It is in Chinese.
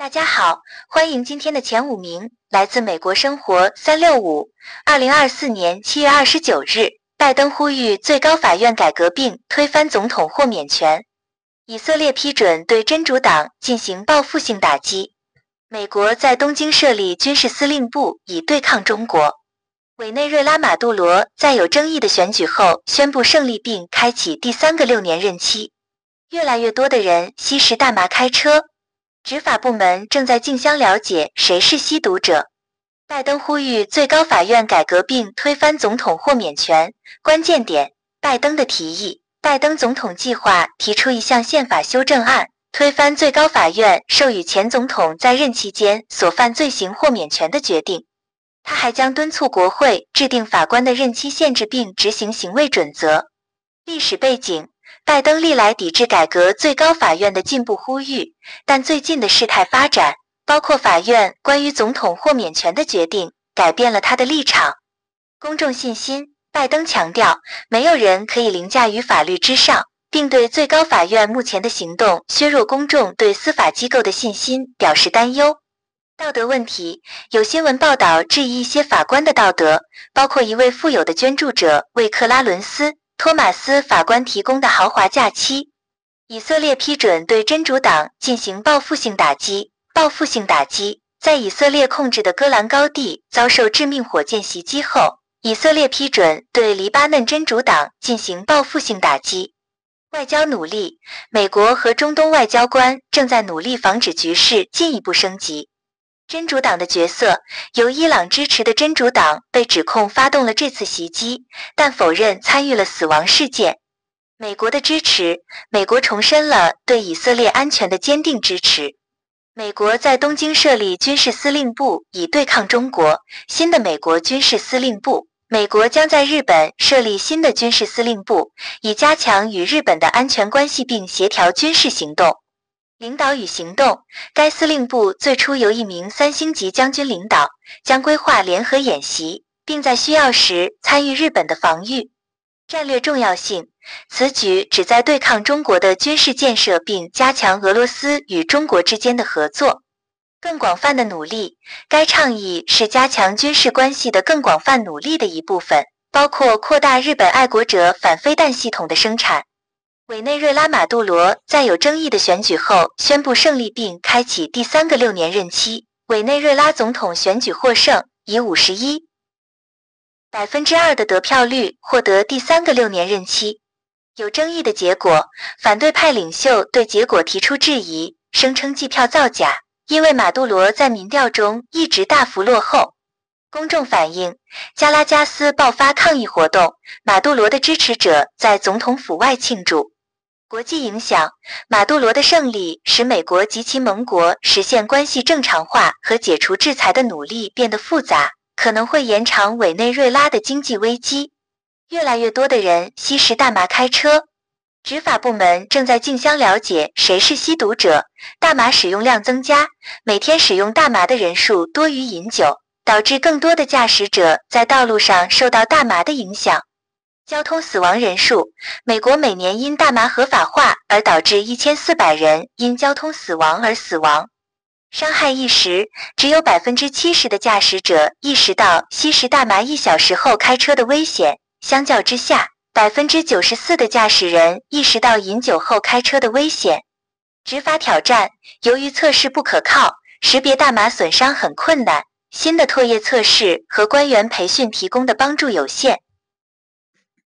大家好，欢迎今天的前5名，来自美国生活365。2024年7月29日，拜登呼吁最高法院改革并推翻总统豁免权。以色列批准对真主党进行报复性打击。美国在东京设立军事司令部以对抗中国。委内瑞拉马杜罗在有争议的选举后宣布胜利并开启第3个6年任期。越来越多的人吸食大麻开车。执法部门正在竞相了解谁是吸毒者。拜登呼吁最高法院改革并推翻总统豁免权。关键点：拜登的提议。拜登总统计划提出一项宪法修正案，推翻最高法院授予前总统在任期间所犯罪行豁免权的决定。他还将敦促国会制定法官的任期限制并执行行为准则。历史背景：拜登历来抵制改革最高法院的进步呼吁，但最近的事态发展，包括法院关于总统豁免权的决定，改变了他的立场。公众信心：拜登强调，没有人可以凌驾于法律之上，并对最高法院目前的行动削弱公众对司法机构的信心表示担忧。道德问题：有新闻报道质疑一些法官的道德，包括一位富有的捐助者为克拉伦斯托马斯法官提供的豪华假期。以色列批准对真主党进行报复性打击。报复性打击：在以色列控制的戈兰高地遭受致命火箭袭击后，以色列批准对黎巴嫩真主党进行报复性打击。外交努力：美国和中东外交官正在努力防止局势进一步升级。真主党的角色：由伊朗支持的真主党被指控发动了这次袭击，但否认参与了死亡事件。美国的支持：美国重申了对以色列安全的坚定支持。美国在东京设立军事司令部以对抗中国。新的美国军事司令部：美国将在日本设立新的军事司令部，以加强与日本的安全关系并协调军事行动。领导与行动：该司令部最初由1名3星级将军领导，将规划联合演习，并在需要时参与日本的防御。战略重要性：此举旨在对抗中国的军事建设并加强俄罗斯与中国之间的合作。更广泛的努力：该倡议是加强军事关系的更广泛努力的一部分，包括扩大日本爱国者反飞弹系统的生产。委内瑞拉马杜罗在有争议的选举后宣布胜利并开启第3个6年任期。委内瑞拉总统选举获胜，以51%的得票率获得第3个6年任期。有争议的结果：反对派领袖对结果提出质疑，声称计票造假，因为马杜罗在民调中一直大幅落后。公众反应：加拉加斯爆发抗议活动，马杜罗的支持者在总统府外庆祝。国际影响：马杜罗的胜利使美国及其盟国实现关系正常化和解除制裁的努力变得复杂，可能会延长委内瑞拉的经济危机。越来越多的人吸食大麻开车。执法部门正在竞相了解谁是吸毒者。大麻使用量增加，每天使用大麻的人数多于饮酒，导致更多的驾驶者在道路上受到大麻的影响。交通死亡人数：美国每年因大麻合法化而导致1400人因交通死亡而死亡。伤害意识：只有70%的驾驶者意识到吸食大麻1小时后开车的危险，相较之下，94%的驾驶人意识到饮酒后开车的危险。执法挑战：由于测试不可靠，识别大麻损伤很困难，新的唾液测试和官员培训提供的帮助有限。